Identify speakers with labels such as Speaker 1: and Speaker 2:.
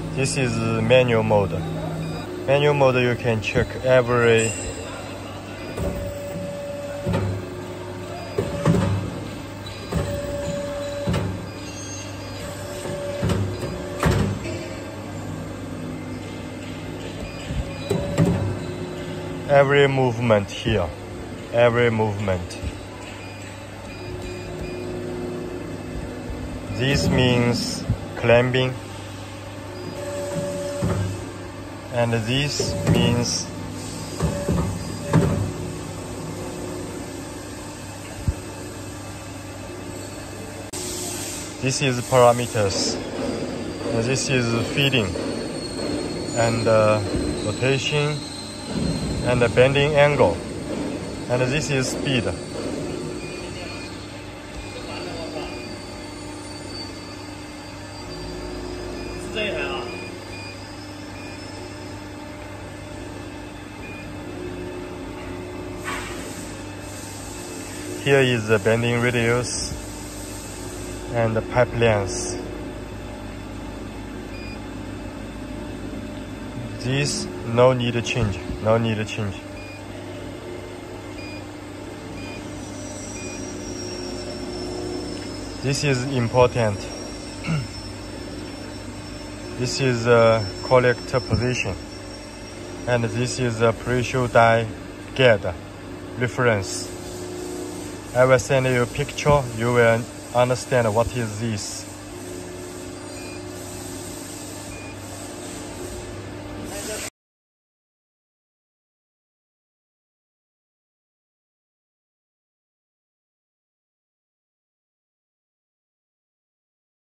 Speaker 1: This is manual mode. Manual mode, you can check every movement here, every movement. This means clamping, and this means this is parameters, and this is feeding and rotation and the bending angle, and this is speed. Here is the bending radius and the pipe length. This no need to change, no need to change. This is important. This is a collector position, and this is a pressure die guide reference. I will send you a picture, you will understand what is this.